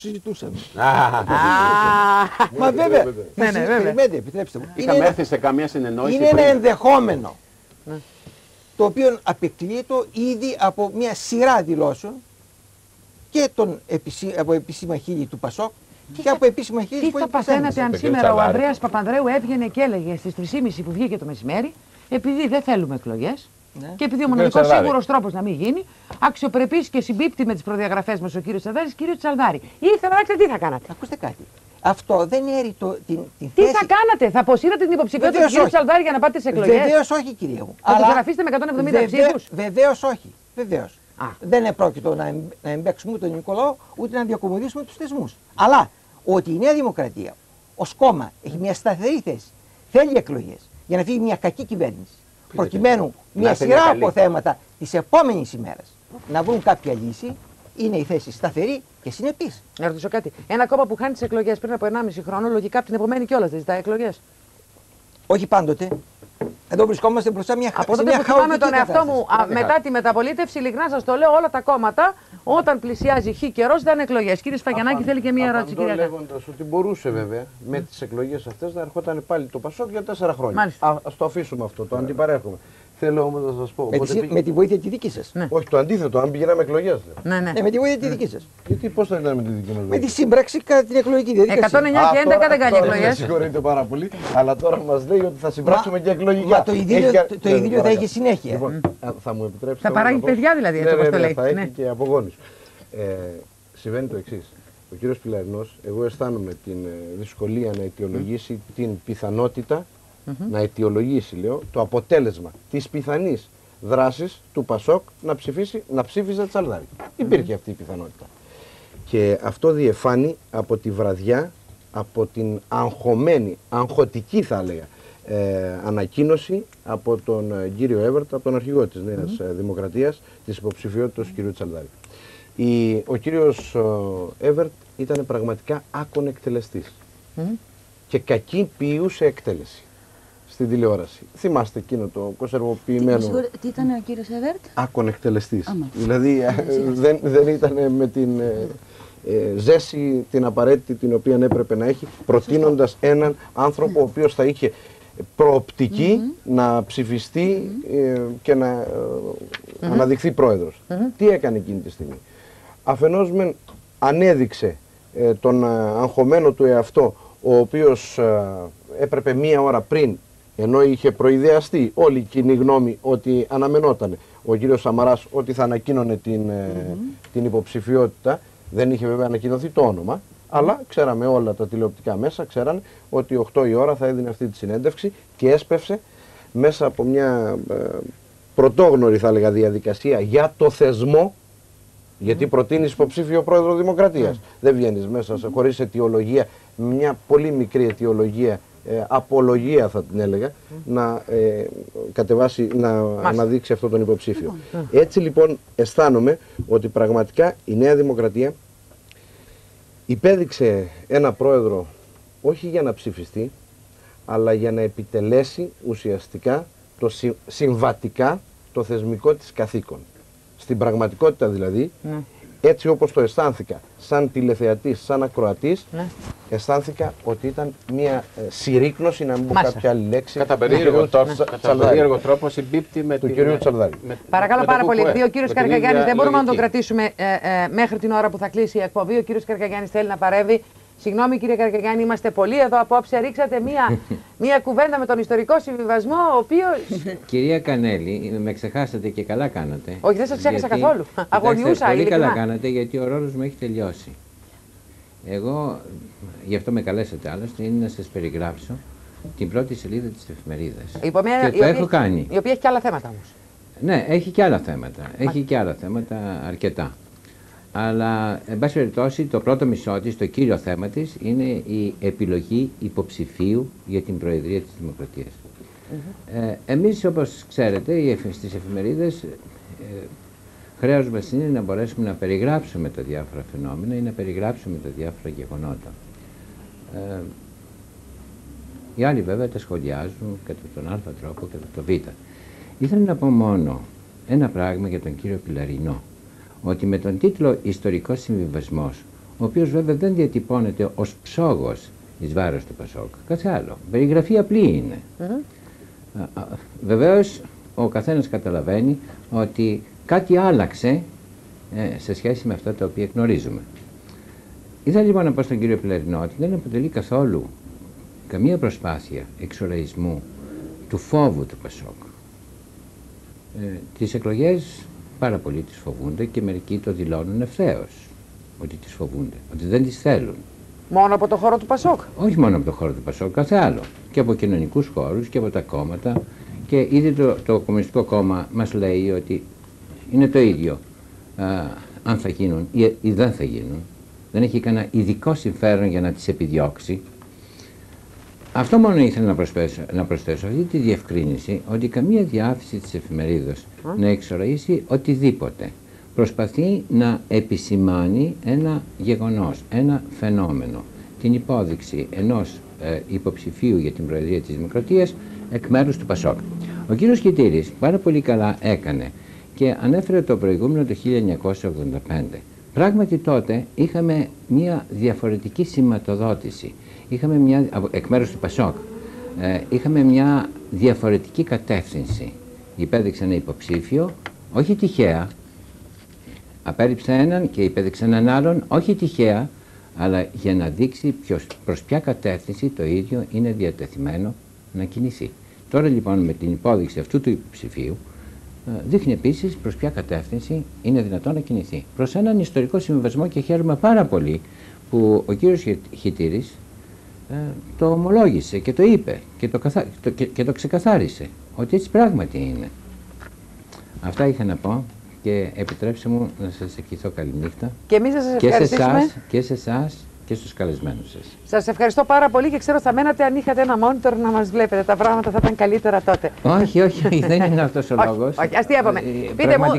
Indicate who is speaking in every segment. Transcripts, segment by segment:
Speaker 1: συζητούσαμε.
Speaker 2: Μα βέβαια.
Speaker 1: Περιμένετε, επιτρέψτε μου.
Speaker 3: Είχαμε έρθει σε καμία συνεννόηση.
Speaker 1: Είναι ένα ενδεχόμενο το οποίο απεκτείεται ήδη από μια σειρά δηλώσεων και από επίσημα χείλη του ΠΑΣΟΚ και από επίσημα χείλη
Speaker 4: Τι
Speaker 1: του
Speaker 4: θα παθαίνατε αν σήμερα ο Ανδρέας Παπανδρέου έβγαινε και έλεγε στις 3.30 που βγήκε το μεσημέρι, επειδή δεν θέλουμε εκλογές και επειδή ο μοναδικός σίγουρος τρόπος να μην γίνει, αξιοπρεπής και συμπίπτει με τις προδιαγραφές μας ο κύριος Τσαλδάρης, κύριο Τσαλδάρη. Ήθελα να ξέρετε τι θα κάνατε.
Speaker 1: Ακούστε κάτι. Αυτό δεν έρει την θέση.
Speaker 4: Τι θα κάνετε, θα αποσύρετε την υποψηφιότητα του κύριου Τσαλδάρη για να πάτε σε εκλογές?
Speaker 1: Βεβαίως όχι, κυρία μου.
Speaker 4: Θα τους αφήσετε με 170 ψήφους?
Speaker 1: Βεβαίως όχι. Βεβαίως. Δεν επρόκειτο να εμπέξουμε ούτε τον Νικολάου ούτε να διακομωδήσουμε τους θεσμούς. Αλλά ότι η Νέα Δημοκρατία ως κόμμα έχει μια σταθερή θέση, θέλει εκλογές για να φύγει μια κακή κυβέρνηση. Προκειμένου μια σειρά από θέματα της επόμενης ημέρας να βρουν κάποια λύση, είναι η θέση σταθερή και συνεπής.
Speaker 4: Να ρωτήσω κάτι. Ένα κόμμα που χάνει τις εκλογές πριν από 1,5 χρόνο, λογικά από την επομένη κιόλας δεν ζητάει εκλογές.
Speaker 1: Όχι πάντοτε. Εδώ βρισκόμαστε μπροστά μια
Speaker 4: από τότε που θυμάμαι τον εαυτό μου μετά τη μεταπολίτευση, ειλικρινά σας το λέω, όλα τα κόμματα όταν πλησιάζει χ καιρός ήταν εκλογές. Κύριε Σφαγιανάκη, θέλει και μία ερώτηση, κυρία.
Speaker 2: Λέγοντας ότι μπορούσε βέβαια με τις εκλογές αυτές να ερχόταν πάλι το ΠΑΣΟΚ για 4 χρόνια. Ας το αφήσουμε αυτό, το αντιπαρέρχομαι. Θέλω όμως να σας πω.
Speaker 1: Με τη βοήθεια τη δική σας.
Speaker 2: Όχι, το αντίθετο, αν πηγαίναμε εκλογές.
Speaker 1: Ναι, με τη βοήθεια τη δική σας.
Speaker 2: Γιατί πώς θα ήταν με τη δική μας?
Speaker 1: Με τη σύμπραξη κατά την εκλογική διαδικασία.
Speaker 4: 109 και 11 δεν κάνει εκλογές.
Speaker 2: Με συγχωρείτε πάρα πολύ, αλλά τώρα μας λέει ότι θα συμπράξουμε και εκλογικά.
Speaker 1: Μα το ειδήλιο θα έχει συνέχεια.
Speaker 2: Λοιπόν, θα μου επιτρέψετε.
Speaker 4: Θα παράγει παιδιά δηλαδή, έτσι όπως το λέει.
Speaker 2: Θα έχει και απογόνους. Συμβαίνει το εξής. Ο κύριος Πηλαρινός, εγώ αισθάνομαι την δυσκολία να αιτιολογήσει την πιθανότητα, να αιτιολογήσει, λέω, το αποτέλεσμα της πιθανής δράσης του ΠΑΣΟΚ να ψήφιζε Τσαλδάρη. Υπήρχε αυτή η πιθανότητα. Και αυτό διεφάνει από τη βραδιά, από την αγχωτική θα έλεγα, ανακοίνωση από τον κύριο Έβερτ, από τον αρχηγό της Νέας Δημοκρατίας, της υποψηφιότητας του κύριου Τσαλδάρη. Ο κύριος Έβερτ ήταν πραγματικά άκον εκτελεστής και κακή ποιούσε εκτέλεση στην τηλεόραση. Θυμάστε εκείνο το κονσερβοποιημένο.
Speaker 5: Τι ήταν ο κύριος Έβερτ?
Speaker 2: Άκον εκτελεστής. Δηλαδή δεν ήταν με την ζέση την απαραίτητη την οποία έπρεπε να έχει, προτείνοντας έναν άνθρωπο ο οποίος θα είχε προοπτική να ψηφιστεί και να αναδειχθεί πρόεδρος. Τι έκανε εκείνη τη στιγμή? Αφενός μεν ανέδειξε τον αγχωμένο του εαυτό, ο οποίος έπρεπε μία ώρα πριν, ενώ είχε προειδεαστεί όλη η κοινή γνώμη ότι αναμενόταν ο κύριος Σαμαράς ότι θα ανακοίνωνε την υποψηφιότητα, δεν είχε βέβαια ανακοινωθεί το όνομα, αλλά ξέραμε όλα τα τηλεοπτικά μέσα, ξέρανε ότι 8 η ώρα θα έδινε αυτή τη συνέντευξη και έσπευσε μέσα από μια πρωτόγνωρη θα έλεγα διαδικασία για το θεσμό, γιατί προτείνεις υποψήφιο πρόεδρο Δημοκρατίας. Δεν βγαίνεις μέσα χωρίς αιτιολογία, μια πολύ μικρή αιτιολογία, απολογία θα την έλεγα, να κατεβάσει, να αναδείξει αυτό τον υποψήφιο. Έτσι λοιπόν αισθάνομαι ότι πραγματικά η Νέα Δημοκρατία υπέδειξε ένα πρόεδρο όχι για να ψηφιστεί, αλλά για να επιτελέσει ουσιαστικά συμβατικά το θεσμικό της καθήκον. Στην πραγματικότητα δηλαδή, έτσι όπως το αισθάνθηκα, σαν τηλεθεατής, σαν ακροατής, αισθάνθηκα ότι ήταν μια συρρίκνωση, να μην πω κάποια άλλη λέξη,
Speaker 3: κατά περίεργο τρόπο συμπίπτει με
Speaker 2: του κυρίου Τσαλδάρη.
Speaker 4: Παρακαλώ πάρα πολύ, επειδή ο κύριος Καρκαγιάννης δεν μπορούμε να τον κρατήσουμε μέχρι την ώρα που θα κλείσει η εκπομπή. Ο κύριος Καρκαγιάννης θέλει να παρέμβει. Συγγνώμη κύριε Καρκαγιάννη, είμαστε πολλοί εδώ απόψε. Ρίξατε μία κουβέντα με τον ιστορικό συμβιβασμό, ο οποίος.
Speaker 6: Κυρία Κανέλη, με ξεχάσατε και καλά κάνατε.
Speaker 4: Όχι, δεν σας ξέχασα καθόλου. Αγωνιούσα,
Speaker 6: πολύ καλά κάνατε, γιατί ο ρόλος μου έχει τελειώσει. Εγώ, γι' αυτό με καλέσατε άλλωστε, είναι να σας περιγράψω την πρώτη σελίδα της εφημερίδας. Και το έχω κάνει.
Speaker 4: Η οποία έχει και άλλα θέματα όμως.
Speaker 6: Ναι, έχει και άλλα θέματα. Έχει και άλλα θέματα αρκετά. Αλλά, εν πάση περιπτώσει, το πρώτο μισό της, το κύριο θέμα της, είναι η επιλογή υποψηφίου για την Προεδρία της Δημοκρατίας. Εμείς, όπως ξέρετε, στις εφημερίδες χρέος μας είναι να μπορέσουμε να περιγράψουμε τα διάφορα φαινόμενα ή να περιγράψουμε τα διάφορα γεγονότα. Οι άλλοι βέβαια τα σχολιάζουν κατά τον α τρόπο, κατά τον β. Ήθελα να πω μόνο ένα πράγμα για τον κύριο Πηλαρινό, ότι με τον τίτλο «Ιστορικός συμβιβασμός», ο οποίος βέβαια δεν διατυπώνεται ως ψόγος εις βάρος του Πασόκ. Κάθε άλλο. Περιγραφή απλή είναι. Βεβαίως ο καθένας καταλαβαίνει ότι κάτι άλλαξε σε σχέση με αυτά τα οποία γνωρίζουμε. Ήθελα λοιπόν να πω στον κύριο Πελαρινό ότι δεν αποτελεί καθόλου καμία προσπάθεια εξοραϊσμού του φόβου του Πασόκ. Τις εκλογές πάρα πολλοί τις φοβούνται και μερικοί το δηλώνουν ευθέως ότι τις φοβούνται, ότι δεν τις θέλουν.
Speaker 4: Μόνο από το χώρο του Πασόκ?
Speaker 6: Όχι μόνο από το χώρο του Πασόκ, κάθε άλλο. Και από κοινωνικούς χώρους και από τα κόμματα. Και ήδη το Κομμουνιστικό Κόμμα μας λέει ότι είναι το ίδιο αν θα γίνουν ή δεν θα γίνουν. Δεν έχει κανένα ειδικό συμφέρον για να τις επιδιώξει. Αυτό μόνο ήθελα να προσθέσω, αυτή τη διευκρίνηση, ότι καμία διάθεση της εφημερίδας να εξοραίσει οτιδήποτε. Προσπαθεί να επισημάνει ένα γεγονός, ένα φαινόμενο, την υπόδειξη ενός υποψηφίου για την Προεδρία της Δημοκρατίας εκ μέρους του Πασόκ. Ο κύριος Χιτήρης πάρα πολύ καλά έκανε και ανέφερε το προηγούμενο το 1985. Πράγματι τότε είχαμε μια διαφορετική σηματοδότηση. Είχαμε εκ μέρους του Πασόκ, είχαμε μια διαφορετική κατεύθυνση. Υπέδειξε ένα υποψήφιο, όχι τυχαία, απέρριψε έναν και υπέδειξε έναν άλλον, όχι τυχαία, αλλά για να δείξει προς ποια κατεύθυνση το ίδιο είναι διατεθειμένο να κινηθεί. Τώρα λοιπόν με την υπόδειξη αυτού του υποψηφίου δείχνει επίσης προς ποια κατεύθυνση είναι δυνατόν να κινηθεί. Προς έναν ιστορικό συμβιβασμό, και χαίρομαι πάρα πολύ που ο κύριος Χιτήρης το ομολόγησε και το είπε και το ξεκαθάρισε ότι έτσι πράγματι είναι. Αυτά είχα να πω και επιτρέψτε μου να σας ευχηθώ καληνύχτα.
Speaker 4: Και εμείς σας ευχαριστήσουμε.
Speaker 6: Και σε εσάς και στους καλεσμένους σας.
Speaker 4: Σας ευχαριστώ πάρα πολύ και ξέρω θα μένατε αν είχατε ένα monitor να μας βλέπετε. Τα πράγματα θα ήταν καλύτερα τότε.
Speaker 6: Όχι, δεν είναι αυτός ο λόγος.
Speaker 4: Όχι, αστείευαμε. Πείτε μου,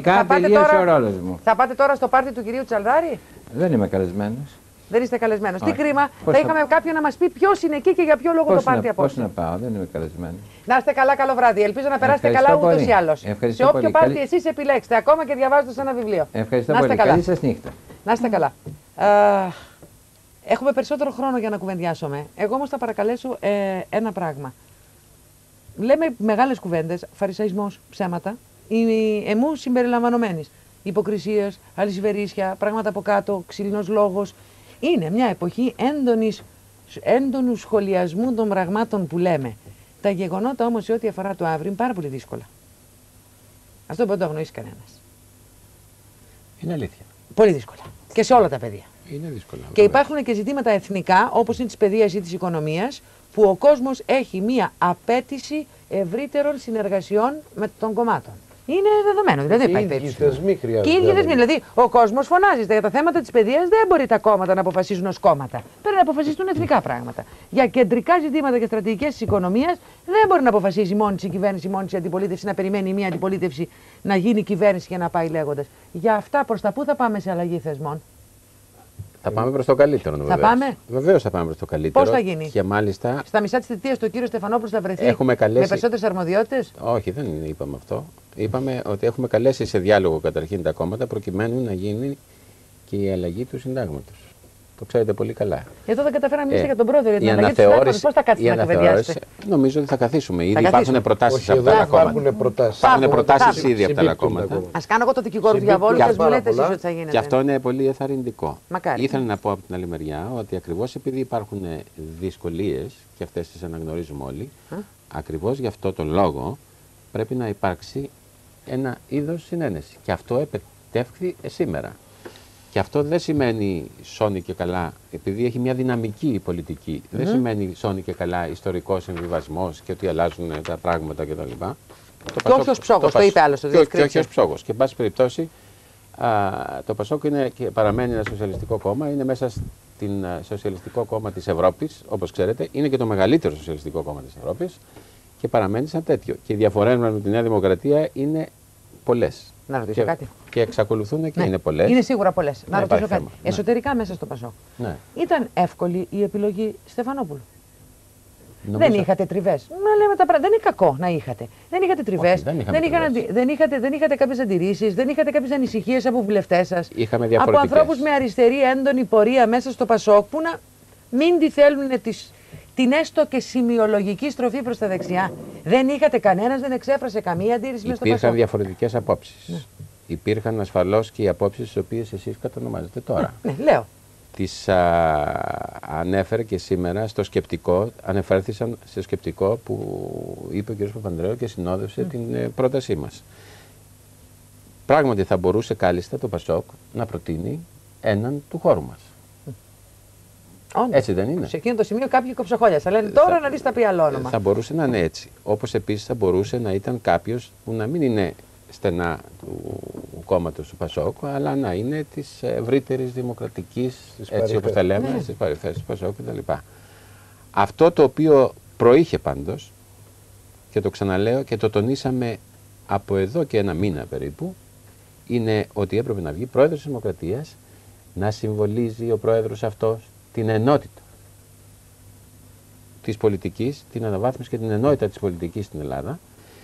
Speaker 4: θα πάτε τώρα στο πάρτι του κυρίου Τσαλδάρη?
Speaker 6: Δεν είμαι καλεσμένος.
Speaker 4: Δεν είστε καλεσμένος. Τι κρίμα, θα είχαμε κάποιον να μας πει ποιος είναι εκεί και για ποιο λόγο το πάρτι απόψε.
Speaker 6: Πώς να πάω, δεν είμαι καλεσμένος.
Speaker 4: Να είστε καλά, καλό βράδυ. Ελπίζω να περάσετε καλά ούτως ή άλλως. Σε όποιο πάρτι εσείς επιλέξετε, ακόμα και διαβάζοντας ένα βιβλίο.
Speaker 6: Ευχαριστώ πολύ. Καλή σας νύχτα.
Speaker 4: Να είστε καλά. Έχουμε περισσότερο χρόνο για να κουβεντιάσουμε. Εγώ όμως θα παρακαλέσω ένα πράγμα. Λέμε μεγάλες κουβέντες, φαρισαϊσμός, ψέματα, εμού συμπεριλαμβανομένης. Υποκρισίας, αλυσιβερίσια, πράγματα από κάτω, ξύλινος λόγος. Είναι μια εποχή έντονου σχολιασμού των πραγμάτων που λέμε. Τα γεγονότα όμως σε ό,τι αφορά το αύριο είναι πάρα πολύ δύσκολα. Αυτό δεν το αγνοήσει κανένας.
Speaker 3: Είναι αλήθεια.
Speaker 4: Πολύ δύσκολα. Και σε όλα τα πεδία.
Speaker 3: Είναι δύσκολα.
Speaker 4: Και υπάρχουν και ζητήματα εθνικά, όπως είναι της παιδείας ή της οικονομίας, που ο κόσμος έχει μία απέτηση ευρύτερων συνεργασιών με των κομμάτων. Είναι δεδομένο. Δηλαδή δεν υπάρχει
Speaker 2: θεσμοί χρειάζονται.
Speaker 4: Και οι ίδιοι θεσμοί. Δηλαδή, ο κόσμος φωνάζει για τα θέματα της παιδείας, δεν μπορεί τα κόμματα να αποφασίζουν ως κόμματα. Πρέπει να αποφασίσουν εθνικά πράγματα. Για κεντρικά ζητήματα και στρατηγικές της οικονομίας, δεν μπορεί να αποφασίζει μόνη της η κυβέρνηση, μόνη της η αντιπολίτευση, να περιμένει μια αντιπολίτευση να γίνει κυβέρνηση και να πάει λέγοντας. Για αυτά προς τα πού θα πάμε σε αλλαγή θεσμών?
Speaker 3: Θα πάμε προς το καλύτερο,
Speaker 4: θα πάμε.
Speaker 3: Βεβαίως θα πάμε προς το καλύτερο.
Speaker 4: Πώς θα γίνει?
Speaker 3: Και μάλιστα.
Speaker 4: Στα μισά της θητείας του κύριο Στεφανόπουλος θα βρεθεί
Speaker 3: με
Speaker 4: περισσότερες αρμοδιότητες?
Speaker 3: Όχι, δεν είπαμε αυτό. Είπαμε ότι έχουμε καλέσει σε διάλογο καταρχήν τα κόμματα προκειμένου να γίνει και η αλλαγή του συντάγματος. Το ξέρετε πολύ καλά.
Speaker 4: Εδώ δεν καταφέραμε να μιλήσετε για τον πρόεδρο για την αλλαγή του συντάγματος. Πώς θα κάτσετε να κουβεντιάσετε?
Speaker 3: Νομίζω ότι θα καθίσουμε. Ήδη υπάρχουν προτάσεις από τα άλλα κόμματα. Υπάρχουν προτάσεις ήδη από τα άλλα κόμματα.
Speaker 4: Ας κάνω εγώ το δικηγόρο του διαβόλου και ας μου λέτε εσείς ότι θα γίνεται.
Speaker 3: Και αυτό είναι πολύ εθαρρυντικό.
Speaker 4: Μακάρι.
Speaker 3: Ήθελα να πω από την άλλη μεριά ότι ακριβώς επειδή υπάρχουν δυσκολίες και αυτές τις αναγνωρίζουμε όλοι, ακριβώς γι' αυτό το λόγο πρέπει να υπάρξει ένα είδος συνένεση. Και αυτό επιτεύχθη σήμερα. Και αυτό δεν σημαίνει σώνει και καλά, επειδή έχει μια δυναμική πολιτική. Δεν σημαίνει σώνει και καλά ιστορικός συμβιβασμός και ότι αλλάζουν τα πράγματα κτλ.
Speaker 4: Και όχι ως ψόγος, το είπε άλλωστε.
Speaker 3: Και όχι ως ψόγος. Και εν πάση περιπτώσει, το Πασόκ είναι και παραμένει ένα σοσιαλιστικό κόμμα, είναι μέσα στην Σοσιαλιστικό Κόμμα της Ευρώπης, όπως ξέρετε, είναι και το μεγαλύτερο σοσιαλιστικό κόμμα της Ευρώπης και παραμένει σαν τέτοιο. Και οι διαφορές με τη Νέα Δημοκρατία είναι πολλές.
Speaker 4: Να ρωτήσω κάτι.
Speaker 3: Και εξακολουθούν και είναι πολλές.
Speaker 4: Είναι σίγουρα πολλές. Να ρωτήσω κάτι. Εσωτερικά μέσα στο Πασόκ.
Speaker 3: Ναι.
Speaker 4: Ήταν εύκολη η επιλογή Στεφανόπουλου? Δεν είχατε τριβές. Μα λέμε τα πράγματα. Δεν είναι κακό να είχατε. Δεν είχατε τριβές. Δεν είχατε κάποιες αντιρρήσεις. Δεν είχατε κάποιες ανησυχίες από βουλευτές σας. Από ανθρώπους με αριστερή έντονη πορεία μέσα στο Πασόκ που να μην τη θέλουν την έστω και σημειολογική στροφή προς τα δεξιά. Δεν είχατε κανένας, δεν εξέφρασε καμία αντίρρηση μέσα στο Πασόκ.
Speaker 3: Υπήρχαν διαφορετικές απόψεις. Ναι. Υπήρχαν ασφαλώς και οι απόψεις τις οποίες εσείς κατονομάζετε τώρα.
Speaker 4: Ναι, λέω.
Speaker 3: Τις ανέφερε και σήμερα στο σκεπτικό, ανεφέρθησαν στο σκεπτικό που είπε ο κ. Παπανδρέου και συνόδευσε την πρότασή μας. Πράγματι θα μπορούσε κάλλιστα το Πασόκ να προτείνει έναν του χώρου μας. Έτσι δεν είναι?
Speaker 4: Σε εκείνο το σημείο κάποιοι κοψοχόλιασαν. Λένε τώρα να δεις τα πει άλλο όνομα.
Speaker 3: Θα μπορούσε να είναι έτσι. Όπως επίσης θα μπορούσε να ήταν κάποιος που να μην είναι στενά του κόμματος του Πασόκ, αλλά να είναι της ευρύτερης δημοκρατικής, έτσι όπως τα λέμε, στις παρυφές του Πασόκ κτλ. Αυτό το οποίο προείχε πάντως, και το ξαναλέω και το τονίσαμε από εδώ και ένα μήνα περίπου, είναι ότι έπρεπε να βγει πρόεδρος της Δημοκρατίας να συμβολίζει ο πρόεδρος αυτός την ενότητα της πολιτικής, την αναβάθμιση και την ενότητα της πολιτικής στην Ελλάδα,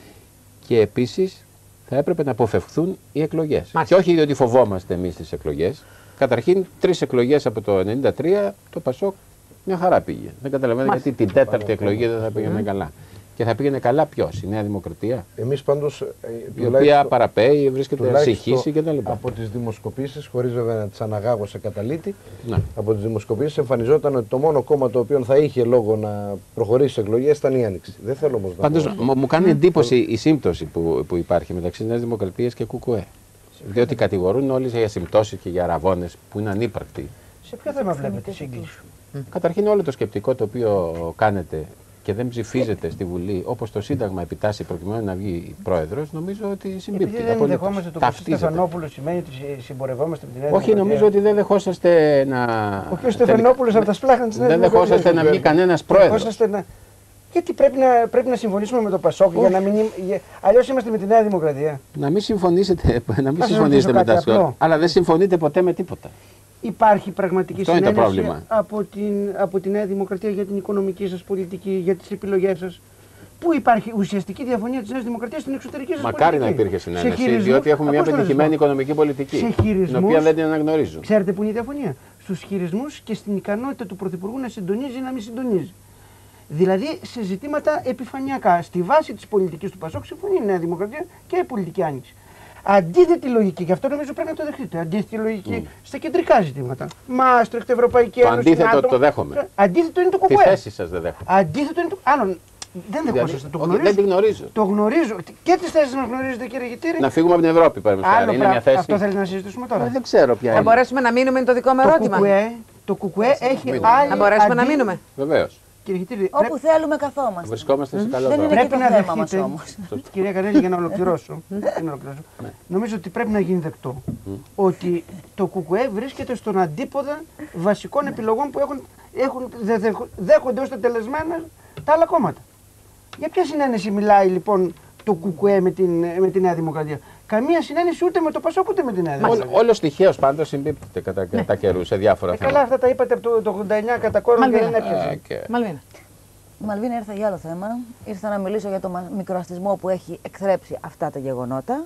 Speaker 3: και επίσης θα έπρεπε να αποφευχθούν οι εκλογές. Και όχι διότι φοβόμαστε εμείς τις εκλογές. Καταρχήν, 3 εκλογές από το 1993 το Πασόκ μια χαρά πήγε. Δεν καταλαβαίνω γιατί την 4η εκλογή δεν θα πήγαινε καλά. Και θα πήγαινε καλά ποιος, η Νέα Δημοκρατία?
Speaker 2: Εμείς πάντως,
Speaker 3: η οποία παραπέει, βρίσκεται συγχύση κτλ.
Speaker 2: Από τις δημοσκοπήσεις, χωρίς βέβαια να τις αναγάγω σε καταλήτη, από τις δημοσκοπήσεις εμφανιζόταν ότι το μόνο κόμμα το οποίο θα είχε λόγο να προχωρήσει σε εκλογές ήταν η Άνοιξη. Δεν θέλω όμως να
Speaker 3: πάντως, μου κάνει εντύπωση η σύμπτωση που υπάρχει μεταξύ Νέας Δημοκρατίας και ΚΚΕ. Διότι κατηγορούν όλοι για συμπτώσεις και για αραβώνες που είναι ανύπαρκτοι.
Speaker 1: Σε ποιο θέμα βλέπετε σύγκληση?
Speaker 3: Καταρχήν, όλο το σκεπτικό το οποίο κάνετε και δεν ψηφίζεται στη Βουλή όπως το Σύνταγμα επιτάσσει προκειμένου να βγει πρόεδρος, νομίζω ότι συμπίπτει.
Speaker 1: Επειδή δεν δεχόμαστε το κ. Στεφανόπουλο, σημαίνει ότι συμπορευόμαστε με την Νέα Δημοκρατία?
Speaker 3: Όχι, νομίζω ότι δεν δεχόσαστε να.
Speaker 1: Ο κ. Στεφανόπουλος από τα σπλάχνα της Νέας
Speaker 3: Δημοκρατίας. Δεν δεχόσαστε να βγει κανένας πρόεδρος.
Speaker 1: Γιατί πρέπει να συμφωνήσουμε με το Πασόκ, για να μην. Αλλιώς είμαστε με τη Νέα Δημοκρατία.
Speaker 3: Να μην συμφωνήσετε με τα σχόλια. Αλλά δεν συμφωνείτε ποτέ με τίποτα.
Speaker 1: Υπάρχει πραγματική συνένεση από τη Νέα Δημοκρατία για την οικονομική σας πολιτική, για τις επιλογές σας? Πού υπάρχει ουσιαστική διαφωνία της Νέας Δημοκρατίας στην εξωτερική σας πολιτική?
Speaker 3: Μακάρι να υπήρχε συνένεση, διότι έχουμε μια πετυχημένη οικονομική πολιτική, την οποία δεν την αναγνωρίζω.
Speaker 1: Ξέρετε πού είναι η διαφωνία? Στους χειρισμούς και στην ικανότητα του Πρωθυπουργού να συντονίζει ή να μην συντονίζει. Δηλαδή σε ζητήματα επιφανειακά. Στη βάση της πολιτικής του Πασόκ συμφωνεί η Νέα Δημοκρατία και η πολιτική άνοιξη. Αντίθετη λογική, και αυτό νομίζω πρέπει να το δεχτείτε. Αντίθετη λογική στα κεντρικά ζητήματα. Μάστρεχτ, Ευρωπαϊκή Ένωση.
Speaker 3: Το αντίθετο το δέχομαι.
Speaker 1: Αντίθετο είναι το ΚΚΕ.
Speaker 3: Τη θέση σας δεν δέχομαι.
Speaker 1: Αντίθετο είναι το. Άλλο. Δεν δεχόσαστε. Το γνωρίζω.
Speaker 3: Δεν τη γνωρίζω.
Speaker 1: Το γνωρίζω. Και τις θέσεις μας γνωρίζετε, κύριε Γητήρη.
Speaker 3: Να φύγουμε από την Ευρώπη, παραδείγματος. Είναι μια θέση.
Speaker 1: Αυτό θέλετε να συζητήσουμε τώρα?
Speaker 3: Δεν ξέρω ποια είναι.
Speaker 4: Θα μπορέσουμε να μείνουμε, είναι το δικό μου ερώτημα.
Speaker 1: Το ΚΚΕ έχει άλλη.
Speaker 4: Θα μπορέσουμε να μείνουμε.
Speaker 3: Βεβαίως.
Speaker 5: Όπου θέλουμε καθόμαστε.
Speaker 3: Βρισκόμαστε σε καλό
Speaker 5: δρόμο. Δεν είναι και το θέμα μας όμως.
Speaker 1: Κυρία Κανέλη, για να ολοκληρώσω. Νομίζω ότι πρέπει να γίνει δεκτό ότι το ΚΚΕ βρίσκεται στον αντίποδα βασικών επιλογών που δέχονται ως τελεσμένα τα άλλα κόμματα. Για ποια συνένεση μιλάει λοιπόν το ΚΚΕ με τη Νέα Δημοκρατία? Καμία συνένεση ούτε με το Πασόκ ούτε με την Νέα Δημοκρατία.
Speaker 3: Όλος τυχαίως πάντως συμπίπτεται κατά καιρούς σε διάφορα θέματα.
Speaker 1: Καλά, αυτά τα είπατε από το 89 κατά κόρον και δεν έπιασε.
Speaker 5: Μαλβίνα, ήρθα για άλλο θέμα. Ήρθα να μιλήσω για το μικροαστισμό που έχει εκθρέψει αυτά τα γεγονότα.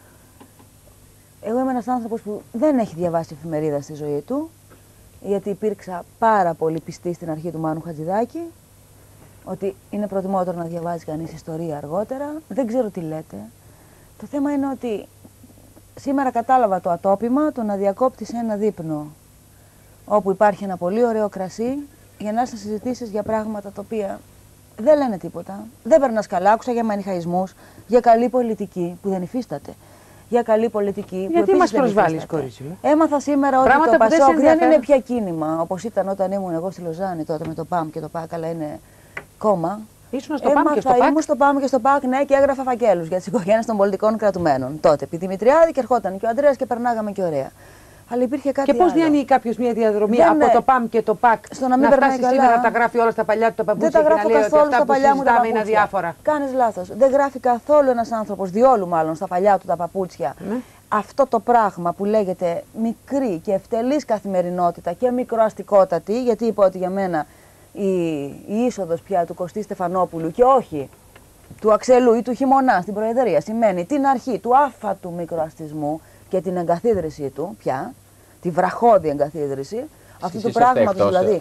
Speaker 5: Εγώ είμαι ένας άνθρωπος που δεν έχει διαβάσει εφημερίδα στη ζωή του, γιατί υπήρξα πάρα πολύ πιστή στην αρχή του Μάνου Χατζηδάκη, ότι είναι προτιμότερο να διαβάζει κανείς ιστορία αργότερα. Δεν ξέρω τι λέτε. Το θέμα είναι ότι σήμερα κατάλαβα το ατόπιμα το να διακόπτεις ένα δείπνο όπου υπάρχει ένα πολύ ωραίο κρασί για να έρθεις να συζητήσεις για πράγματα τα οποία δεν λένε τίποτα. Δεν περνάς καλά. Άκουσα για μανιχαϊσμούς, για καλή πολιτική που δεν υφίσταται. Για καλή πολιτική.
Speaker 4: Γιατί μας προσβάλλεις, κορίτσι μου?
Speaker 5: Έμαθα σήμερα ότι το Πασόκ δεν είναι πια κίνημα όπως ήταν όταν ήμουν εγώ στη Λοζάνη τότε με το ΠΑΜ και το ΠΑΚ, αλλά είναι κόμμα.
Speaker 4: Ήσουν στο ΠΑΜ και στο ΠΑΚ?
Speaker 5: Ήμουν στο ΠΑΜ και στο ΠΑΚ, ναι, και έγραφα φακέλους για τις οικογένειες των πολιτικών κρατουμένων. Τότε, επί Δημητριάδη, και ερχόταν και ο Ανδρέας και περνάγαμε και ωραία. Αλλά υπήρχε κάτι.
Speaker 4: Και πώς διανύει κάποιος μια διαδρομή από το ΠΑΜ και το ΠΑΚ
Speaker 5: στο να μην περνάει καλά?
Speaker 4: Σήμερα να τα γράφει όλα στα παλιά του τα παπούτσια?
Speaker 5: Δεν τα γράφω καθόλου στα παλιά μου τα παπούτσια.
Speaker 4: Είναι αδιάφορα.
Speaker 5: Κάνεις λάθος. Δεν γράφει καθόλου ένας άνθρωπος, διόλου μάλλον, στα παλιά του τα παπούτσια. Αυτό το πράγμα που λέγεται μικρή και ευτελής καθημερινότητα και μικροαστικότατη, γιατί είπα ότι για μένα η είσοδος πια του Κωστή Στεφανόπουλου και όχι του Αξελού ή του Χειμωνά στην Προεδρία σημαίνει την αρχή του άφατου μικροαστισμού και την εγκαθίδρυσή του πια, τη βραχώδη εγκαθίδρυση αυτού του πράγματος δηλαδή.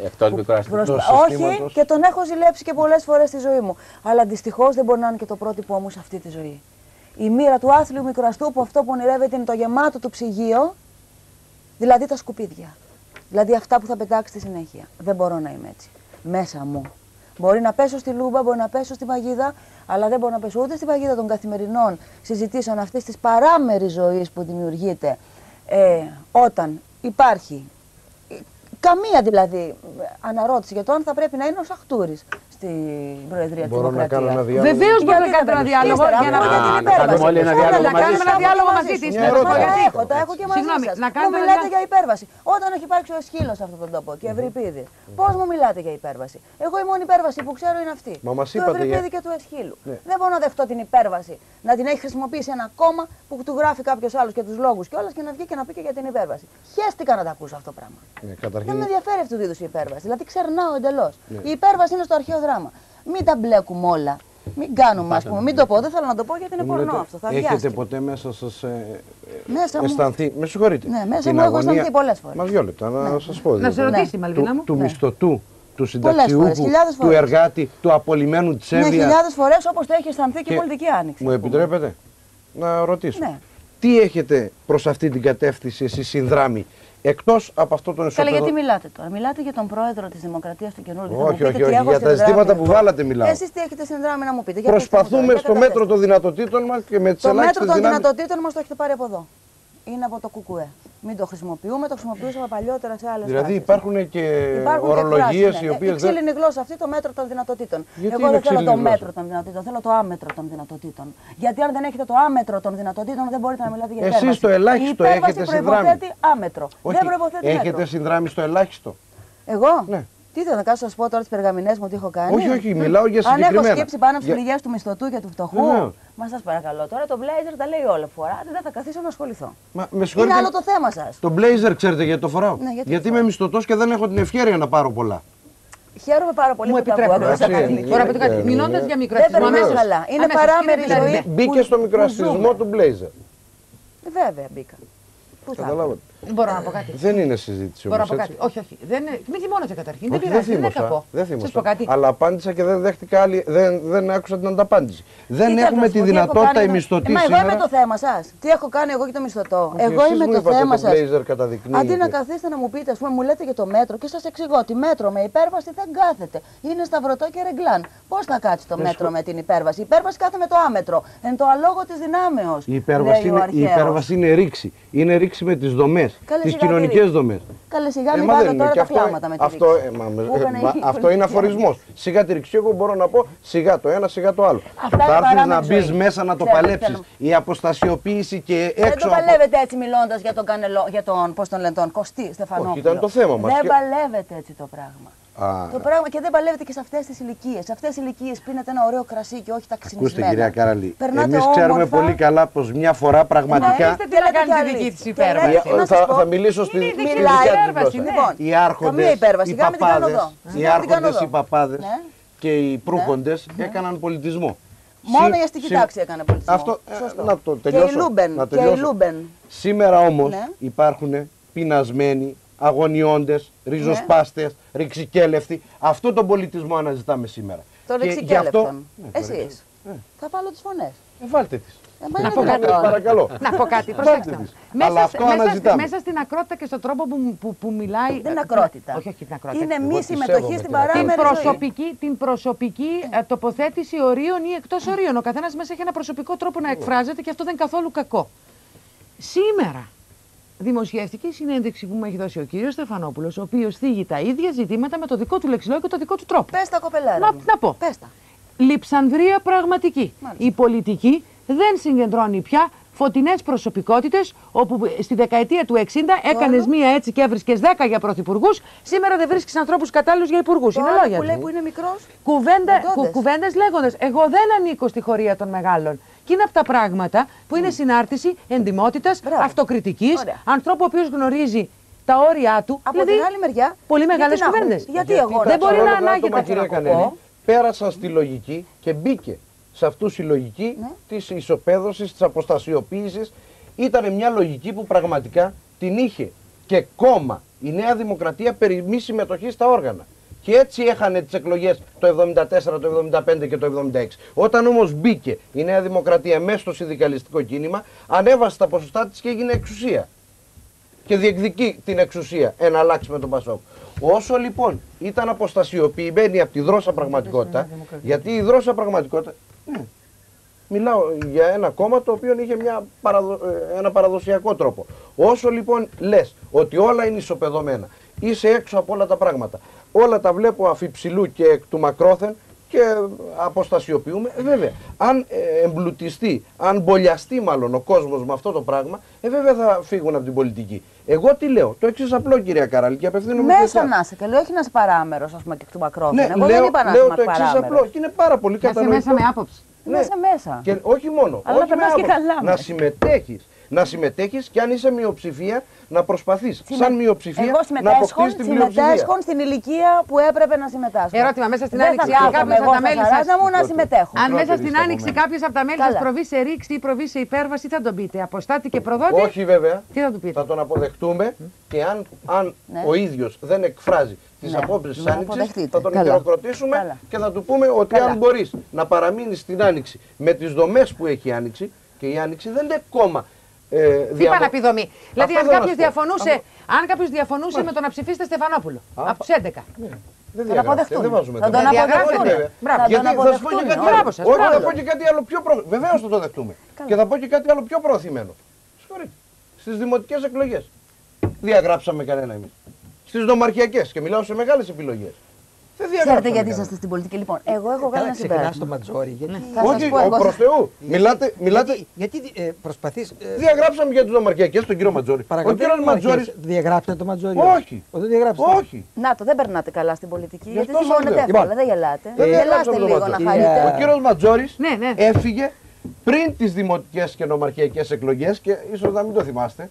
Speaker 5: Όχι, και τον έχω ζηλέψει και πολλές φορές στη ζωή μου. Αλλά δυστυχώς δεν μπορεί να είναι και το πρότυπό μου σε αυτή τη ζωή. Η μοίρα του άθλιου μικροαστού που αυτό που ονειρεύεται είναι το γεμάτο του ψυγείο, δηλαδή τα σκουπίδια. Δηλαδή αυτά που θα πετάξει στη συνέχεια. Δεν μπορώ να είμαι έτσι. Μέσα μου. Μπορεί να πέσω στη λούμπα, μπορεί να πέσω στη παγίδα, αλλά δεν μπορώ να πέσω ούτε στη παγίδα των καθημερινών συζητήσεων αυτής της παράμερης ζωής που δημιουργείται όταν υπάρχει καμία δηλαδή αναρώτηση για το αν θα πρέπει να είναι ο Σαχτούρης στην Προεδρία της Δημοκρατίας.
Speaker 4: Βεβαίως μπορεί να κάνετε ένα διάλογο για να
Speaker 3: κάνουμε όλοι ένα διάλογο μαζί της.
Speaker 4: Ένα διάλογο μαζί της.
Speaker 5: Τα έχω και μαζί σας. Μου μιλάτε για υπέρβαση. Όταν έχει υπάρξει ο Εσχύλος σε αυτόν τον τόπο και Ευρυπίδη, πώς μου μιλάτε για υπέρβαση? Εγώ η μόνη υπέρβαση που ξέρω είναι αυτή. Του Ευρυπίδη και του Εσχύλου. Δεν μπορώ να δεχτώ την υπέρβαση να την έχει χρησιμοποιήσει ένα κόμμα που του γράφει κάποιο άλλο και του λόγους κιόλας και να βγει και να πει και για την υπέρβαση. Χαίστηκα να τα ακούσω αυτό το πράγμα. Δεν με ενδιαφέρει αυτού του είδους η υπέρβαση. Δηλαδή ξερνάω εντελώς. Η υπέρβαση είναι στο αρχαίο δράμα. Μην τα μπλέκουμε όλα. Μην κάνουμε, ας πούμε. Μην το πω. Δεν θέλω να το πω γιατί είναι πορνό αυτό. Θα
Speaker 2: έχετε ποτέ μέσα σας
Speaker 5: αισθανθεί.
Speaker 2: Με συγχωρείτε.
Speaker 5: Ναι, μέσα μου έχω αισθανθεί πολλές φορές.
Speaker 2: Μα 2 λεπτά να σας πω.
Speaker 4: Να σε ρωτήσει, Μαλβίνα μου.
Speaker 2: Του μισθωτού, του συνταξιούχου, του εργάτη, του απολυμμένου της Εύβοιας.
Speaker 5: Ναι, χιλιάδες φορές όπως το έχει αισθανθεί και η πολιτική άνοιξη.
Speaker 2: Μου επιτρέπετε να ρωτήσω. Τι έχετε προς αυτή την κατεύθυνση εσείς συνδράμει? Εκτός από αυτό τον εσωτερικό.
Speaker 5: Καλά, γιατί μιλάτε τώρα? Μιλάτε για τον πρόεδρο της Δημοκρατίας του καινούργιου.
Speaker 2: Όχι, για τα ζητήματα που βάλατε μιλάω.
Speaker 5: Εσείς τι έχετε συνδράμει να μου πείτε?
Speaker 2: Προσπαθούμε στο μέτρο των δυνατοτήτων μας και με τις ελάχιστες δυνάμεις.
Speaker 5: Το μέτρο των δυνατοτήτων μας το έχετε πάρει από εδώ. Είναι από το ΚΚΕ. Μην το χρησιμοποιούμε, το χρησιμοποιούσαμε παλιότερα σε άλλες
Speaker 2: Δηλαδή υπάρχουν και ορολογίες οι οποίες.
Speaker 5: Η ξύλινη γλώσσα αυτή, το μέτρο των δυνατοτήτων. Εγώ δεν θέλω το μέτρο των δυνατοτήτων, θέλω το άμετρο των δυνατοτήτων. Γιατί αν δεν έχετε το άμετρο των δυνατοτήτων, δεν μπορείτε να μιλάτε για υπέρβαση.
Speaker 2: Εσείς το ελάχιστο έχετε συνδράμει.
Speaker 5: Προϋποθέτει άμετρο.
Speaker 2: Όχι,
Speaker 5: δεν προϋποθέτει μέτρο.
Speaker 2: Έχετε συνδράμει στο ελάχιστο.
Speaker 5: Εγώ?
Speaker 2: Ναι.
Speaker 5: Τι θέλω να κάνω, σα πω τώρα τι περγαμηνές μου τι έχω κάνει?
Speaker 2: Όχι, μιλάω για συγκεκριμένα.
Speaker 5: Αν έχω σκύψει πάνω από τις πληγές του μισθωτού και του φτωχού. Μα σας παρακαλώ τώρα, το blazer τα λέει όλα. Φοράτε, δεν θα καθίσω να ασχοληθώ. Είναι άλλο το θέμα σας.
Speaker 2: Το blazer ξέρετε γιατί το φοράω?
Speaker 5: Ναι,
Speaker 2: γιατί είμαι μισθωτός και δεν έχω την ευκαιρία να πάρω πολλά.
Speaker 5: Χαίρομαι πάρα πολύ
Speaker 4: που τα ακούω. Τώρα πείτε κάτι. Μιλώντας για μικροαστισμό.
Speaker 5: Είναι παράμερη ζωή.
Speaker 2: Μπήκε στο μικροαστισμό του blazer.
Speaker 5: Βέβαια μπήκα.
Speaker 2: Καταλάβατε.
Speaker 4: Μπορώ να πω κάτι?
Speaker 2: Δεν είναι συζήτηση όμως,
Speaker 4: έτσι. Όχι. Μην θυμώνετε καταρχήν.
Speaker 2: Δεν πειράζει, δεν θύμωσα. Αλλά απάντησα και δεν δέχτηκα άλλη, δεν άκουσα την ανταπάντηση. Δεν έχουμε τη δυνατότητα οι μισθωτοί σήμερα.
Speaker 5: Μα εγώ είμαι το θέμα σας. Τι έχω κάνει εγώ και το μισθωτό? Εγώ είμαι το θέμα σας. Αντί να καθίσετε να μου πείτε, ας πούμε, μου λέτε για το μέτρο και σας εξηγώ ότι μέτρο με υπέρβαση δεν κάθεται. Είναι σταυρωτό και ρεγκλάν. Πώς θα κάτσει το μέτρο με την υπέρβαση? Η υπέρβαση κάθε με το άμετρο. Εν το αλόγο της δυνάμεως.
Speaker 2: Η υπέρβαση είναι ρήξη. Είναι ρήξη με τις δομές. Τις κοινωνικές δομές.
Speaker 5: Καλέ, σιγά μην πάτε τώρα τα πλάματα με τη ρήξη.
Speaker 2: Αυτό είναι αφορισμός. Σιγά τη ρήξη, εγώ μπορώ να πω σιγά το ένα, σιγά το άλλο. Θα έρθεις να μπεις μέσα να το παλέψεις. Η αποστασιοποίηση και έξω.
Speaker 5: Δεν το παλεύετε έτσι μιλώντας για τον, πώς τον λένε, τον Κωστή Στεφανόπουλο.
Speaker 2: Όχι, ήταν το θέμα μας.
Speaker 5: Δεν παλεύετε έτσι το πράγμα. Το πράγμα και δεν παλεύετε και σε αυτές τις ηλικίες. Σε αυτές τις ηλικίες πίνετε ένα ωραίο κρασί και όχι τα ξυνισμένα.
Speaker 2: Ακούστε, κυρία Καραλή, εμείς ξέρουμε πολύ καλά πως μια φορά πραγματικά.
Speaker 4: Τι να κάνει τη δική της υπέρβαση.
Speaker 2: Θα μιλήσω στη δικιά της γλώσσα. Οι άρχοντες, οι παπάδες και οι προύχοντες έκαναν πολιτισμό.
Speaker 5: Μόνο η αστική τάξη έκανε πολιτισμό.
Speaker 2: Αυτό, να το τελειώσω.
Speaker 5: Και η Λούμπεν.
Speaker 2: Σήμερα όμως υπάρχουν πεινασμένοι, αγωνιώντες, ριζοσπάστες, ρηξικέλευτοι. Αυτό τον πολιτισμό αναζητάμε σήμερα.
Speaker 5: Τον ρηξικέλευτον. Εσείς. Θα βάλω τις φωνές.
Speaker 2: Βάλτε τις.
Speaker 4: Να πω κάτι.
Speaker 2: Παρακαλώ.
Speaker 4: Να πω κάτι. Προσέξτε. Μέσα στην ακρότητα και στον τρόπο που μιλάει.
Speaker 5: Δεν είναι ακρότητα.
Speaker 4: Όχι, την ακρότητα.
Speaker 5: Είναι μη συμμετοχή στην παράμερη ζωή.
Speaker 4: Την προσωπική τοποθέτηση ορίων ή εκτός ορίων. Ο καθένας μέσα έχει ένα προσωπικό τρόπο να εκφράζεται και αυτό δεν είναι καθόλου κακό. Σήμερα δημοσιεύτηκε η συνέντευξη που μου έχει δώσει ο κύριος Στεφανόπουλος, ο οποίος θίγει τα ίδια ζητήματα με το δικό του λεξιλόγιο και το δικό του τρόπο.
Speaker 5: Πες τα, κοπελάρα.
Speaker 4: Να πω.
Speaker 5: Πες τα.
Speaker 4: Λειψανδρία πραγματική. Μάλιστα. Η πολιτική δεν συγκεντρώνει πια φωτεινές προσωπικότητες, όπου στη δεκαετία του 60 έκανες μία έτσι και έβρισκες 10 για πρωθυπουργούς, σήμερα δεν βρίσκεις ανθρώπους κατάλληλους για υπουργούς. Είναι λόγια.
Speaker 5: Που λέει που είναι μικρός.
Speaker 4: Κουβέντες λέγοντας, εγώ δεν ανήκω στη χωρία των μεγάλων. Και είναι από τα πράγματα που είναι συνάρτηση εντιμότητας, αυτοκριτικής, ανθρώπου ο οποίος γνωρίζει τα όρια του.
Speaker 5: Από
Speaker 4: δηλαδή,
Speaker 5: την άλλη μεριά.
Speaker 4: πολύ μεγάλες κουβέντες.
Speaker 5: Γιατί εγώ
Speaker 4: δεν μπορεί να ανάγει
Speaker 2: τα πέρασαν στη λογική και μπήκε σε αυτούς η λογική της ισοπαίδωσης, της αποστασιοποίησης. Ήταν μια λογική που πραγματικά την είχε και κόμμα η Νέα Δημοκρατία περί μη συμμετοχή στα όργανα. Και έτσι έχανε τις εκλογές το 74, το 75 και το 76. Όταν όμως μπήκε η Νέα Δημοκρατία μέσα στο συνδικαλιστικό κίνημα, ανέβασε τα ποσοστά της και έγινε εξουσία. Και διεκδικεί την εξουσία εν αλλάξει με τον Πασόκ. Όσο λοιπόν ήταν αποστασιοποιημένη από τη δρόσα πραγματικότητα, γιατί η δρόσα πραγματικότητα. Ναι, μιλάω για ένα κόμμα το οποίο είχε ένα παραδοσιακό τρόπο. Όσο λοιπόν λες ότι όλα είναι ισοπεδωμένα, είσαι έξω από όλα τα πράγματα, όλα τα βλέπω αφιψηλού και εκ του μακρόθεν και αποστασιοποιούμε, βέβαια, αν εμπλουτιστεί, αν μπολιαστεί μάλλον ο κόσμος με αυτό το πράγμα, βέβαια θα φύγουν από την πολιτική. Εγώ τι λέω, το εξής απλό κυρία Καράλη και απευθύνομαι
Speaker 5: μέσα να είσαι καλό, όχι να είσαι παράμερος, ας πούμε, και εκ του μακρόθεν.
Speaker 2: Ναι,
Speaker 5: εγώ δεν είπα να
Speaker 2: λέω
Speaker 5: είσαι
Speaker 2: το εξής απλό και είναι πάρα πολύ κατανοητό.
Speaker 4: Μέσα με άποψη.
Speaker 2: Ναι.
Speaker 5: Μέσα.
Speaker 2: Και όχι μόνο,
Speaker 5: αλλά
Speaker 2: όχι με
Speaker 5: άποψη,
Speaker 2: να συμμετέχεις. Να συμμετέχεις και αν είσαι μειοψηφία να προσπαθείς σαν μειοψηφία να αποκτήσεις την πλειοψηφία.
Speaker 5: Συμμετέσχουν στην ηλικία που έπρεπε να συμμετάσχουν.
Speaker 4: Ερώτημα, μέσα στην άνοιξη κάποιος από τα μέλη σας.
Speaker 5: Να συμμετέχω.
Speaker 4: Αν μέσα στην άνοιξη κάποιος από τα μέλη σας προβεί σε ρήξη ή προβεί σε υπέρβαση, τι θα τον πείτε, αποστάτη και προδότη?
Speaker 2: Όχι βέβαια,
Speaker 4: τι θα του πείτε?
Speaker 2: Θα τον αποδεχτούμε και αν ο ίδιος δεν εκφράζει τις απόψεις της άνοιξης, θα τον χειροκροτήσουμε και θα του πούμε ότι αν μπορείς να παραμείνεις στην άνοιξη με τις δομές που έχει η άνοιξη, και η άνοιξη δεν είναι κόμμα.
Speaker 4: Τι είπα να πει δομή. Δηλαδή, αν κάποιος διαφωνούσε με το να ψηφίσετε Στεφανόπουλο από τους 11.
Speaker 2: Δεν διαγράφεται, δεν βάζουμε
Speaker 5: θα τον αποδεχτούν.
Speaker 2: Γιατί θα σου πω και κάτι άλλο. Όχι, θα πω και κάτι άλλο πιο προωθημένο. Βεβαίως θα το δεχτούμε. Και θα πω και κάτι άλλο πιο προωθημένο. Συγχωρείτε. Στις δημοτικές εκλογές διαγράψαμε κανένα εμείς. Στις νομαρχιακές και μιλάω σε μεγάλες επιλογές.
Speaker 5: Ξέρετε γιατί είσαστε στην πολιτική, λοιπόν. Εγώ έχω βγάλει ένα συμπέρασμα.
Speaker 1: στο Ματζόρι.
Speaker 2: Όχι, προς Θεού. Μιλάτε.
Speaker 1: Γιατί προσπαθείς.
Speaker 2: Διαγράψαμε για τους νομαρχιακές τον κύριο Ματζόρι. Ο κύριος Ματζόρις.
Speaker 1: Διαγράψατε το Ματζόρι?
Speaker 2: Όχι.
Speaker 1: Όχι.
Speaker 5: Να το, δεν περνάτε καλά στην πολιτική. Γιατί θυμώνετε εύκολα, δεν γελάτε. Γελάστε λίγο να χαρείτε.
Speaker 2: Ο κύριος Ματζόρις έφυγε πριν τις δημοτικές και νομαρχιακές εκλογές και ίσως να μην το θυμάστε.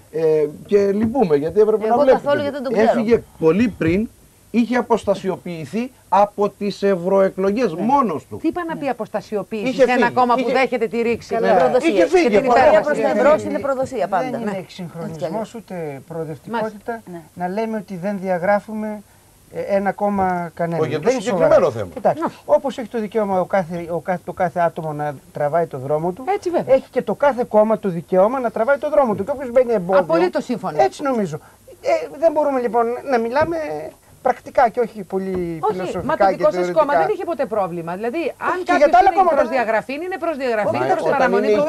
Speaker 2: Και λυπούμε γιατί έπρεπε να βλέπετε. Έφυγε πολύ πριν. Είχε αποστασιοποιηθεί από τις ευρωεκλογές μόνος του.
Speaker 4: Τι είπα να πει αποστασιοποίηση σε ένα κόμμα που δέχεται τη ρήξη?
Speaker 2: Είχε φύγει.
Speaker 5: Η πορεία προς τα εμπρός είναι προδοσία πάντα.
Speaker 7: Δεν είναι εξυγχρονισμός ούτε προοδευτικότητα να λέμε ότι δεν διαγράφουμε ένα κόμμα κανένα.
Speaker 2: Για το συγκεκριμένο θέμα.
Speaker 7: Όπως έχει το δικαίωμα το κάθε άτομο να τραβάει το δρόμο του,
Speaker 4: έτσι βέβαια.
Speaker 7: Έχει και το κάθε κόμμα το δικαίωμα να τραβάει το δρόμο του. Και όποιος μπαίνει εμπόδιο.
Speaker 4: Απολύτως σύμφωνο.
Speaker 7: Έτσι νομίζω. Δεν μπορούμε λοιπόν να μιλάμε πρακτικά και όχι πολύ φιλοσοφικά.
Speaker 4: Μα το δικό σας κόμμα δεν είχε ποτέ πρόβλημα. Δηλαδή, αν κάποιος είναι προς διαγραφή, είναι προς διαγραφή, είναι προς παραμονή του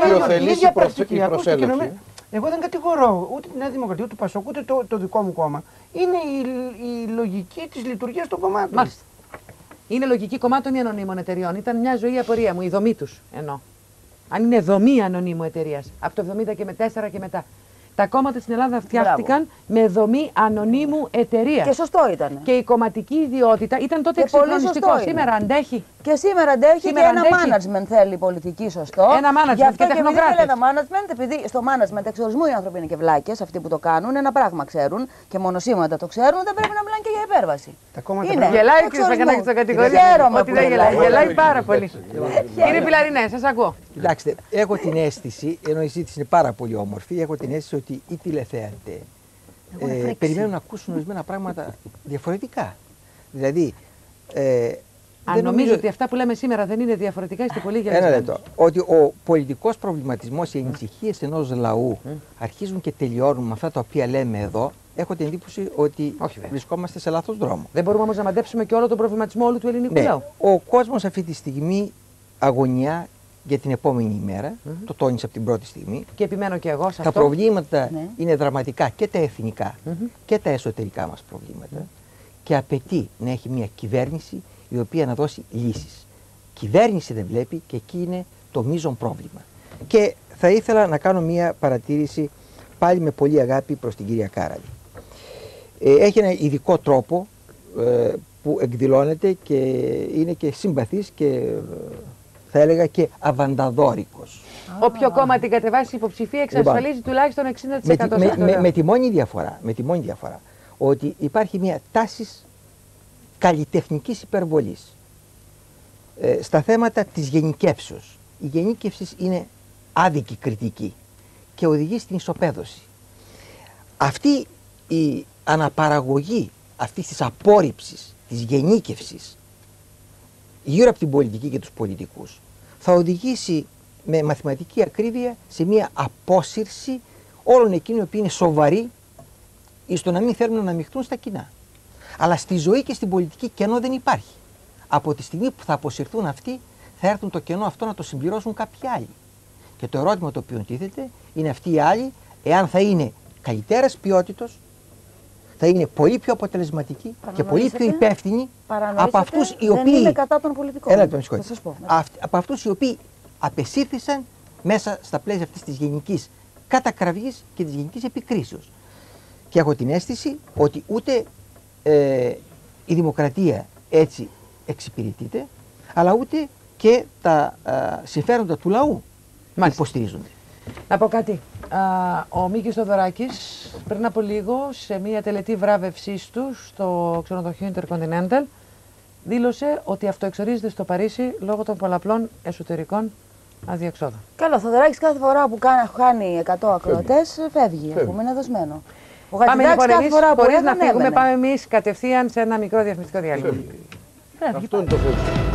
Speaker 2: προσέλευση.
Speaker 7: Εγώ δεν κατηγορώ ούτε τη Νέα Δημοκρατία, ούτε το Πασόκ, ούτε το δικό μου κόμμα. Είναι η λογική της λειτουργίας των κομμάτων.
Speaker 4: Μάλιστα. Είναι λογική κομμάτων ή ανωνύμων εταιριών. Ήταν μια ζωή απορία μου, η δομή τους εννοώ. Αν είναι δομή ανωνύμου εταιρείας, από το 70 και με 4 και μετά. Τα κόμματα στην Ελλάδα φτιάχτηκαν με δομή ανωνύμου εταιρείας.
Speaker 5: Και σωστό ήταν.
Speaker 4: Και η κομματική ιδιότητα ήταν τότε εξυγχρονιστικό. Σήμερα αντέχει.
Speaker 5: Και σήμερα αντέχει και ένα management θέλει πολιτική, σωστό.
Speaker 4: Ένα management και τεχνοκράτες.
Speaker 5: Ένα management, επειδή στο management εξορισμού οι άνθρωποι είναι και βλάκες, αυτοί που το κάνουν, ένα πράγμα ξέρουν και μονοσήματα το ξέρουν, δεν πρέπει να μιλάνε και για υπέρβαση.
Speaker 7: Τα κόμματα
Speaker 4: γελάει ο κ. Σακανάκης στο κατηγορείο.
Speaker 5: Χαίρομαι
Speaker 4: ότι δεν γελάει. Γελάει πάρα πολύ. Κύριε Πιλαρινέ, σας ακούω.
Speaker 1: Κοιτάξτε, έχω την αίσθηση, ενώ η ζήτηση είναι πάρα πολύ όμορφη, έχω την αίσθηση ότι οι τηλεθεατές περιμένουν να ακούσουν ορισμένα πράγματα διαφορετικά. Δηλαδή,
Speaker 4: αν νομίζω ότι αυτά που λέμε σήμερα δεν είναι διαφορετικά, είστε πολύ γελασμένοι.
Speaker 1: Ένα λεπτό. Ότι ο πολιτικός προβληματισμός, οι ανησυχίες ενός λαού αρχίζουν και τελειώνουν με αυτά τα οποία λέμε εδώ. Έχω την εντύπωση ότι βρισκόμαστε σε λάθος δρόμο.
Speaker 4: Δεν μπορούμε όμως να μαντέψουμε και όλο τον προβληματισμό όλου του ελληνικού λαού.
Speaker 1: Ο κόσμος αυτή τη στιγμή αγωνιά για την επόμενη ημέρα. Το τόνισα από την πρώτη στιγμή.
Speaker 4: Και επιμένω και εγώ σε αυτό.
Speaker 1: Τα προβλήματα είναι δραματικά και τα εθνικά και τα εσωτερικά μας προβλήματα. Και απαιτεί να έχει μια κυβέρνηση η οποία να δώσει λύσεις. Κυβέρνηση δεν βλέπει και εκεί είναι το μείζον πρόβλημα. Και θα ήθελα να κάνω μια παρατήρηση πάλι με πολύ αγάπη προς την κυρία Κάραλη. Έχει ένα ειδικό τρόπο που εκδηλώνεται και είναι και συμπαθής και θα έλεγα και αβανταδόρικος.
Speaker 4: Όποιο κόμμα την κατεβάσει υποψηφία εξασφαλίζει τουλάχιστον 60%.
Speaker 1: Με τη μόνη διαφορά ότι υπάρχει μια τάση καλλιτεχνικής υπερβολής στα θέματα της γενικεύσεως. Η γενίκευση είναι άδικη κριτική και οδηγεί στην ισοπαίδωση. Αυτή η αναπαραγωγή αυτής της απόρριψης, της γενίκευσης γύρω από την πολιτική και τους πολιτικούς θα οδηγήσει με μαθηματική ακρίβεια σε μια απόσυρση όλων εκείνων οι οποίοι είναι σοβαροί στο να μην θέλουν να αναμειχθούν στα κοινά. Αλλά στη ζωή και στην πολιτική κενό δεν υπάρχει. Από τη στιγμή που θα αποσυρθούν αυτοί, θα έρθουν το κενό αυτό να το συμπληρώσουν κάποιοι άλλοι. Και το ερώτημα το οποίο τίθεται είναι αυτοί οι άλλοι, εάν θα είναι καλύτερης ποιότητος, θα είναι πολύ πιο αποτελεσματικοί και πολύ πιο υπεύθυνοι από αυτούς οι οποίοι.
Speaker 5: Δεν είναι κατά των πολιτικών.
Speaker 1: Θα σας πω. Από αυτούς οι οποίοι απεσύρθησαν μέσα στα πλαίσια αυτής της γενικής κατακραυγής και της γενικής επικρίσεως. Και έχω την αίσθηση ότι ούτε η δημοκρατία έτσι εξυπηρετείται, αλλά ούτε και τα συμφέροντα του λαού υποστηρίζονται.
Speaker 4: Να πω κάτι. Ο Μίκης Θοδωράκης πριν από λίγο σε μια τελετή βράβευσής του στο ξενοδοχείο Intercontinental δήλωσε ότι αυτοεξορίζεται στο Παρίσι λόγω των πολλαπλών εσωτερικών αδιεξόδων.
Speaker 5: Καλό, ο Θοδωράκης κάθε φορά που χάνει 100 ακροατές φεύγει, είναι δοσμένο. Ο Χατζηδάκης κάθε φορά που
Speaker 4: χωρίς να φύγουμε, πάμε εμείς κατευθείαν σε ένα μικρό διαφημιστικό διάλειμμα.
Speaker 2: Αυτό είναι το θέμα.